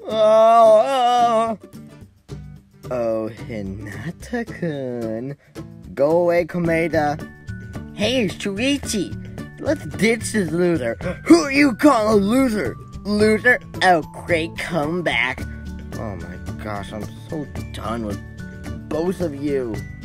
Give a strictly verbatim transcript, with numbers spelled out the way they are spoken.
Oh, oh. Oh, Hinata-kun. Go away, Komeda. Hey, Shuichi. Let's ditch this loser. Who are you calling a loser? Loser? Oh, great comeback. Oh my gosh, I'm so done with both of you.